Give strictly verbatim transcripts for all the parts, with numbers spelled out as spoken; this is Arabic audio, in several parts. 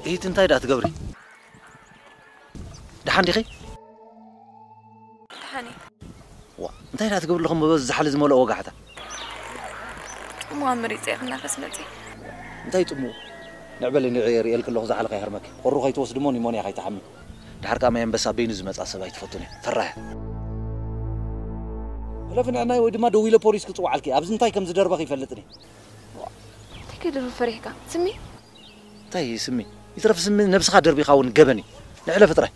إيه تنتهي ده تقبري دحان دخي دحاني وا انتهي ده تقبر لكم بس حال زملاء وقعته مؤمري زي خنا خسمتي انتهي تمو نعبل إني غير يلك الله زحلق يهرمك والروح يتوسد موني موني خي تحمل دحر كام يوم بس بين زمت عصبي تفوتني فرح هلا فين أنا ودي ما دويله بوليس كتوع عليك أبز انتهي كم زدربك يفلتني تكيد الفريقة سمي تاي سمي يترف سمي نفس خادر بيخاون جبني نعلى فترة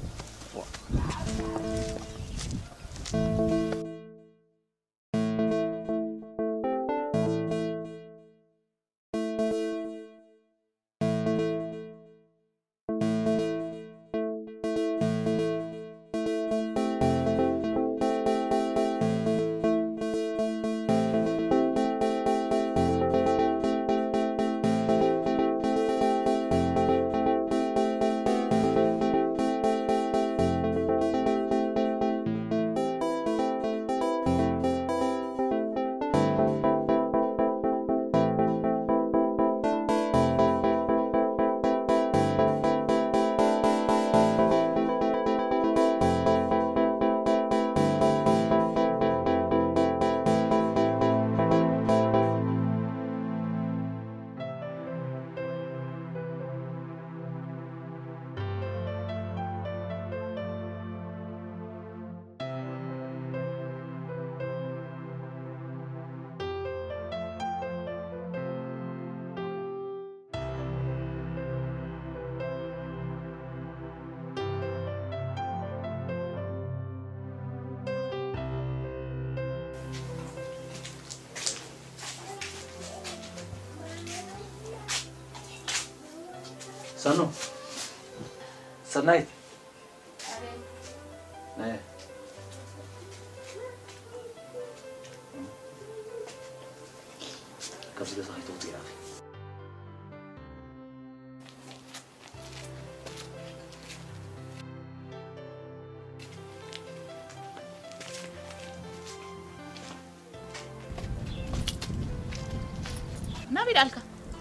سنو سنايت ايه كبس قصة هاي توطي يا أخي ما بيدالك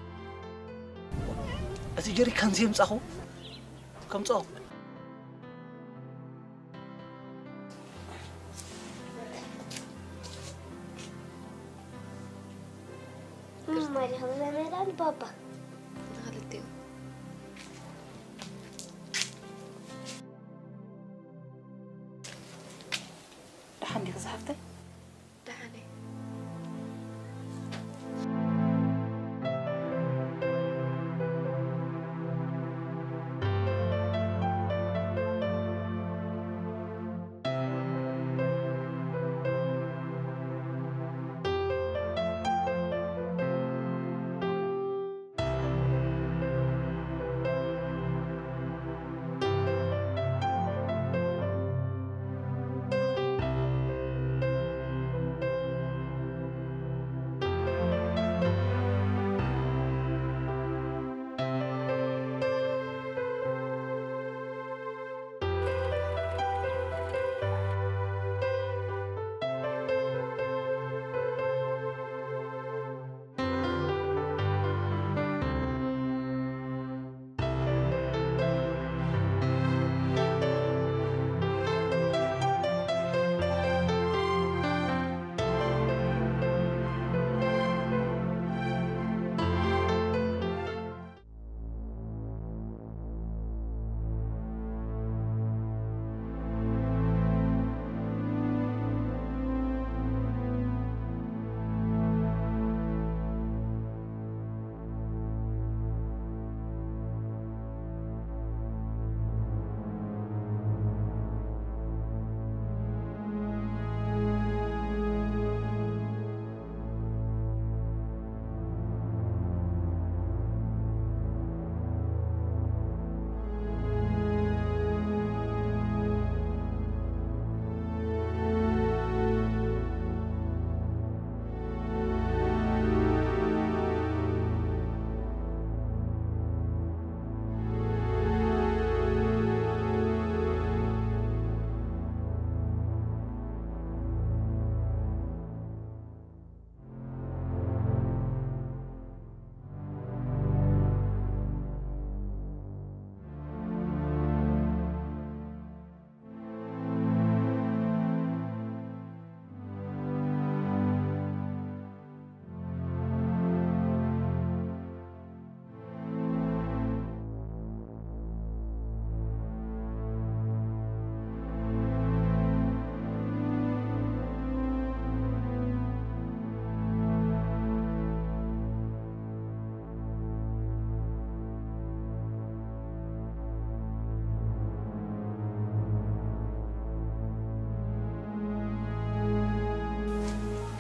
أتجري كان زي مسخو كم صاو مالي هم ميلان بابا غلطتي دحاني كصحفتي دحاني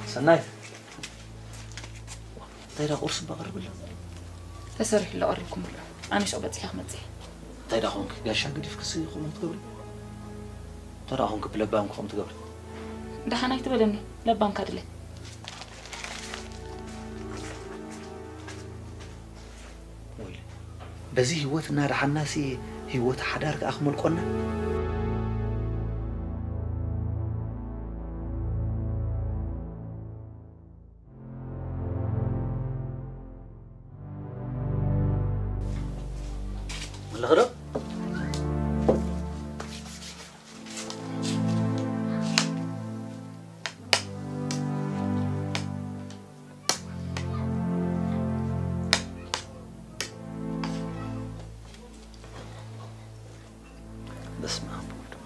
سنايت تيدا قرص بقرب له تسرح اللي أقربكم له أنا مش أبغى تحيا متزي تيدا هونك قاشان قدي في كسي خلهم تقبل ترى هونك بلبام خلهم تقبل ده حنا يتبلني لبام كادلي ويلي بزي هوتنا رح الناسي هوت حدارك أخمل قلنا الغرب بس ما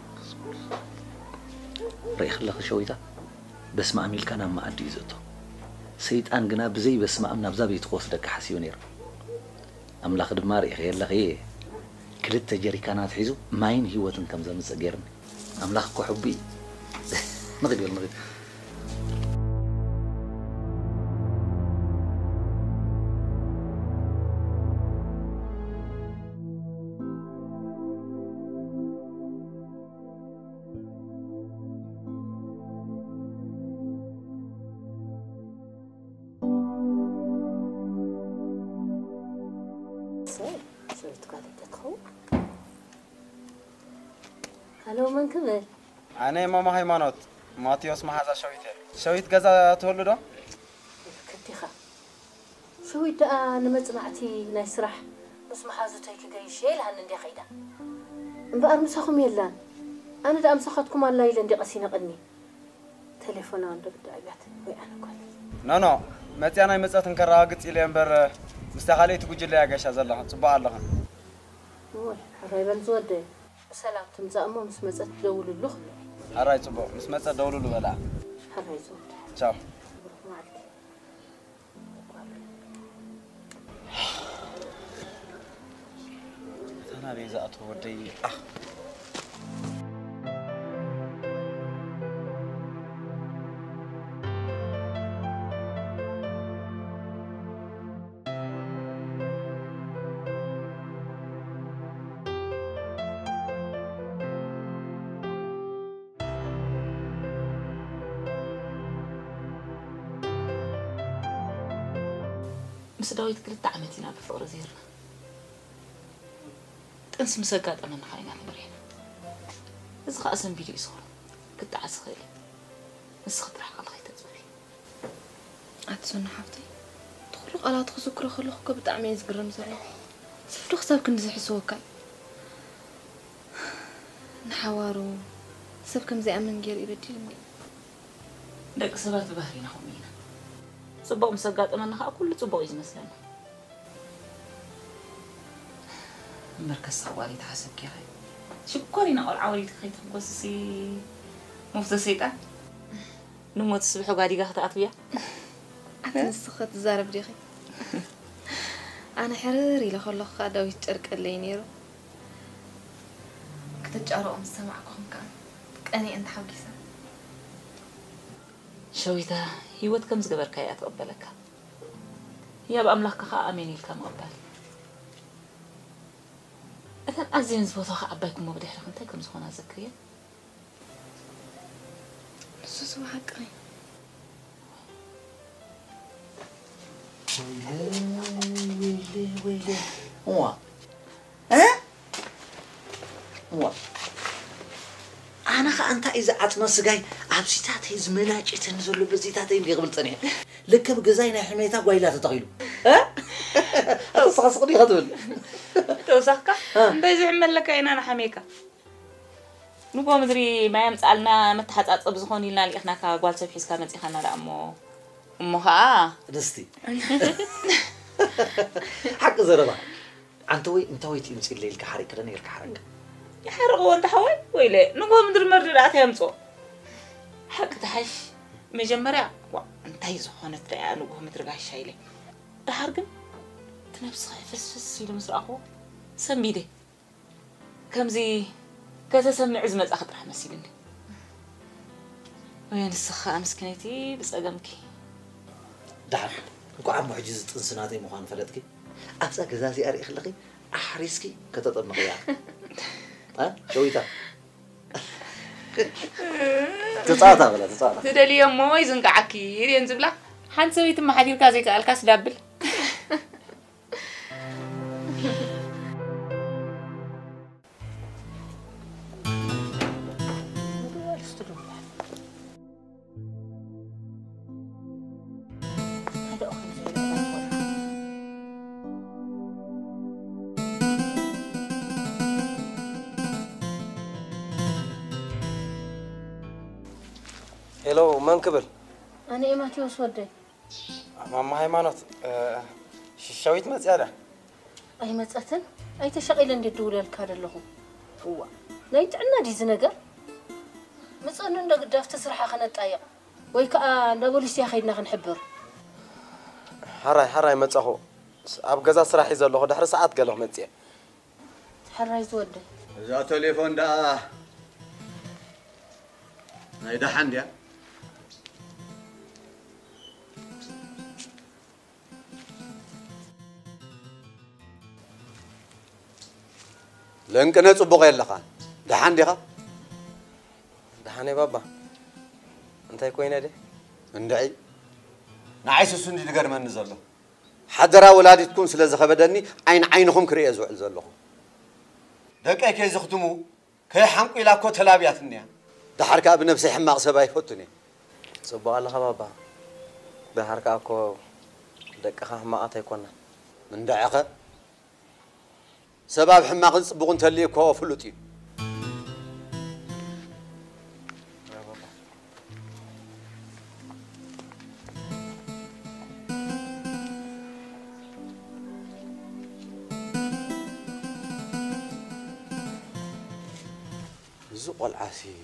ريخ الله شويتا بس ما عميل كان ما أدي زته سيد أن جناب زي بس ما أمنا بزابي تخوص دك حسيونير أملاخ دماري غير لغيه كلت جري كانت حيزو ماين هيوتن كم زمن سجرني أملاخ كحبي نغير نغير هلو من كبر أنا ماما هيمانوت ماتيوس ما هذا شويته شويت جزا تولده كنتيخا شويت أنا ما سمعتي نسرح بس ما حازت هيك جاي شيء لهن عندي خيدا بقى مسخم يلان أنا دا أمسختكم الله يلان دي قسينا قدني تليفون عند بدعيات وي أنا قال نو نو متى أنا مسأت نكراقت إلى أمبر مستخلي تقول لي أجاش هذا الله صباح الله وي حبايبن زود سلام تمزا أمه مس مسأت دول اللخ هراي صباح مس مسأت دول اللي بلا حبايب زود شاو أنا بيزا أتودي أخ مس داويت كلت عمتنا بفقر زيرنا تنس مسقات أنا نحاين على برينا إذا خاصن بيلي صور كنت عسخيلي بس خطرح على خيط تزوري أتسون حفتي تخلق على تخسكر خلقك بتعميز قرم زرع سفر خساب كنز حسوكا نحوارو سب كم زي أمن جير يبدي لي دق سبات بهرينا همينا صبوا مسقات أنا نخا كل صبوا إذا مثلاً مركز صوالي تحسب كي هاي شو كورينا أول عوالي تخيط مقصصي مفتسيتا نموت الصبح وقاعدي قاعدة أطبيع أنا السخط الزارب ديخي أنا حريري لخلق خادا ويترك اللي نيرو كنت أرى أم سمعكم كان أني أنت حوكيسا شويتا هيوت كم زقبر كي أتقبلك هي بأملاك خا أميني الكام قبل إذن أزين زبوطة خا أباكم مبدي حلق انتي كم زخونا زكريا نسوس وحقي ويلي ويلي ويلي هو ها هو أنا خا أنت إذا أتمس جاي عبسيتات هي زملاج تنزل بزيتات اللي قبل تانية لك بجزاينا حميتها قايلة تغيلو ها تصحصني هذول توسخك بيزي عمل لك أنا حميكا نبغى مدري ما يمسألنا متى حتى بزخوني لنا اللي إحنا كقوال سبحيس كانت إحنا لأمو أمها دستي حق زربا أنتوي أنتوي تيمسك الليل كحرك كذا نير كحرك يحرقوا أنت حوي ويلي نبغى مدري مرة رأت يمسو حق تحش مجمرة وا أنت يزخون ترى نبغى مدري قاش شايله تحرقن تنفس فس فس في المسر أخو سميده كم زي كذا سمع عزمة أخذ رح مسيلني وين السخاء مسكنتي بس أقمكي دحر نكو عم حجز تنسناتي مخان فلتكي أبسا كزازي أريخ لقي أحريسكي كتطبق يا ها شويتا تصاطا ولا تصاطا تدلي يوم ما يزنقعكي ينزل لا حنسوي تم حدير كازي كالكاس دابل هلو من قبل أنا إيه ما تيوس ودي ماما هيمانوت شويت مزيادة أي مزأتن أي تشغيل عندي دولة الكار لهم هو نايت عنا دي زنجر مزأنا ندق دافت سرحة خنا تايق ويكا نقولش يا خيدنا خنحبر حراي حراي مزأهو أب جزا سرح يزلوا ده حرس ساعات قالوا مزيا حراي زودي إذا تليفون ده نايدا حنديا لأنك نصبغ يلا خان ده حندي خا ده حني بابا أنت كوينة ده ندعي نعيس السندي تقدر ما نزله حضر أولادي تكون سلزة خبدني عين عينهم كريه زعل زلهم دقة كي زختمو كي حمق إلى كوت لابيات النيا ده حركة بنفسي حماق سباي فوتني صبوا الله بابا ده حركة أكو دقة خا ما أتى يكون من دعقة سباب حماق نصبغ تلي كوا فلوتي زق العسي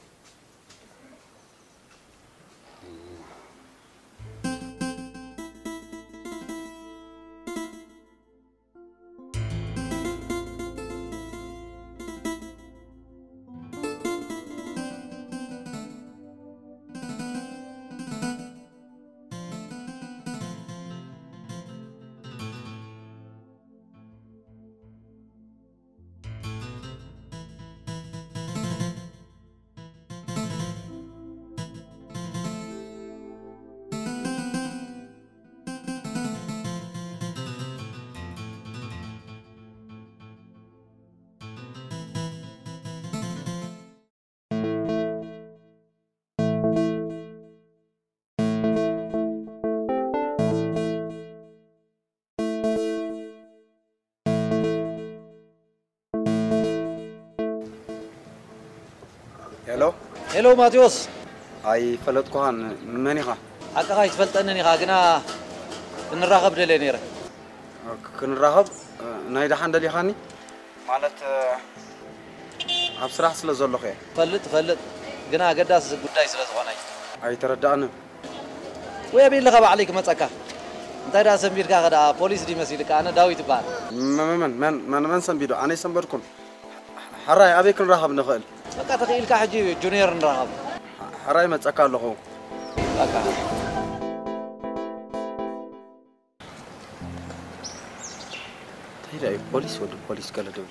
هلو هلو ماتيوس هاي فلت كوهان مني خا حقا هاي تفلتنني خا قنا نراقب دلي نيره كنراقب نايدا حندا لي خاني مالت أبصراحة سلا زلوا خير فلت فلت قنا قداس قداي سلا زغناي هاي تردأنا ويا بين لغب عليك متسكا انت دا سمبير كا غدا بوليس دي مسيلك انا داويت بان من من من من من سمبيدو انا سمبركم حراي ابيك نراقب نخل بقى تخيل كا حجي جونيور نراقب حراي متسكا لخو بقى تيرا بوليس ولا بوليس قال دو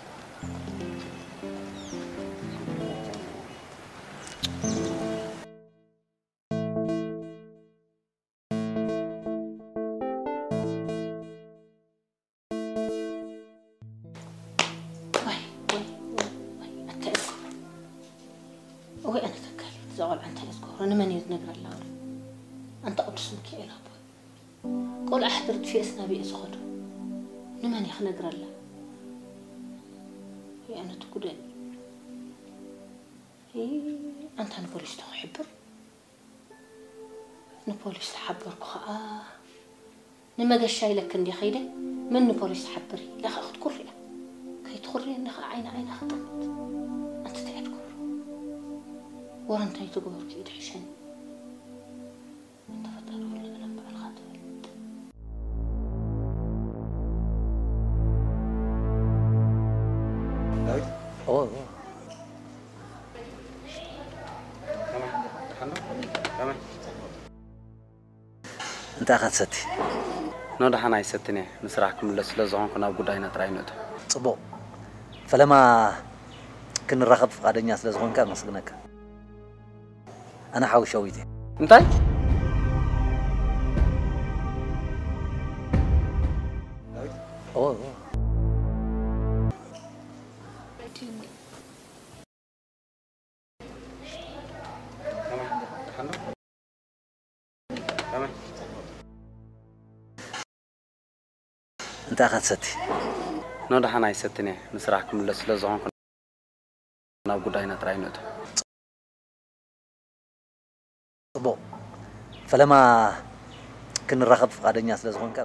زغل أنت أذكر أنا من يذنقر الله أنت أقسمك إلى أبوي قول أحضرت في أسنابي أسخده نمن يخنقر الله هي أنا تقولني هي أنت نبوليس تحبر نبوليس تحبر كخاء نما قشاي لك عندي خيدة من نبوليس تحبري لا أخذ كرية كي تخري إنها عين عين خطمت أنت تأذكر ورنتي تقول كيد حشن انت فتر ولا لما الخاطر داويد اوه تمام حنو أنت أخذت ستي نودا حنا يستني مسرحكم لسلازون كنا بداينا تراينته صبو فلما كنا نرخب في قادة الناس لازغون كان مسكنك أنا حاول شويتي انتي أوه أنت أخذت ستي نودا حنا يستني مسرحكم لسلازون كنا بداينا تراينته صبو فلما كنا نرخب في قادة الناس لازغون كان